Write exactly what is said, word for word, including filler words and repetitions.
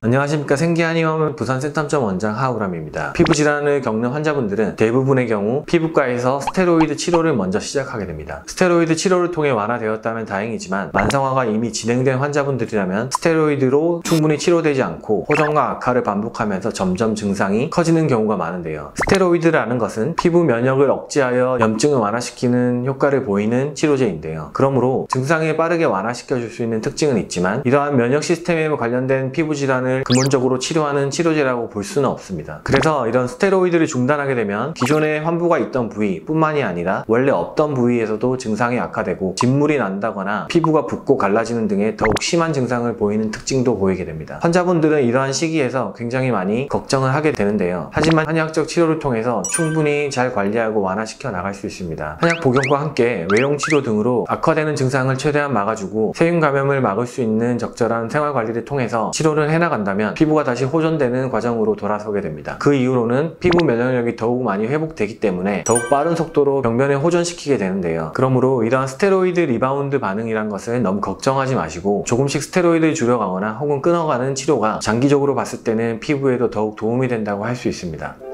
안녕하십니까. 생기한의원 부산센텀점 원장 하우람입니다. 피부 질환을 겪는 환자분들은 대부분의 경우 피부과에서 스테로이드 치료를 먼저 시작하게 됩니다. 스테로이드 치료를 통해 완화되었다면 다행이지만 만성화가 이미 진행된 환자분들이라면 스테로이드로 충분히 치료되지 않고 호전과 악화를 반복하면서 점점 증상이 커지는 경우가 많은데요. 스테로이드라는 것은 피부 면역을 억제하여 염증을 완화시키는 효과를 보이는 치료제인데요. 그러므로 증상을 빠르게 완화시켜 줄 수 있는 특징은 있지만 이러한 면역 시스템에 관련된 피부 질환을 근본적으로 치료하는 치료제라고 볼 수는 없습니다. 그래서 이런 스테로이드를 중단하게 되면 기존에 환부가 있던 부위 뿐만이 아니라 원래 없던 부위에서도 증상이 악화되고 진물이 난다거나 피부가 붓고 갈라지는 등의 더욱 심한 증상을 보이는 특징도 보이게 됩니다. 환자분들은 이러한 시기에서 굉장히 많이 걱정을 하게 되는데요. 하지만 한의학적 치료를 통해서 충분히 잘 관리하고 완화시켜 나갈 수 있습니다. 한약 복용과 함께 외용치료 등으로 악화되는 증상을 최대한 막아주고 세균 감염을 막을 수 있는 적절한 생활관리를 통해서 치료를 해나간다 다면 피부가 다시 호전되는 과정으로 돌아서게 됩니다. 그 이후로는 피부 면역력이 더욱 많이 회복되기 때문에 더욱 빠른 속도로 병변에 호전시키게 되는데요. 그러므로 이러한 스테로이드 리바운드 반응이란 것을 너무 걱정하지 마시고 조금씩 스테로이드를 줄여가거나 혹은 끊어가는 치료가 장기적으로 봤을 때는 피부에도 더욱 도움이 된다고 할 수 있습니다.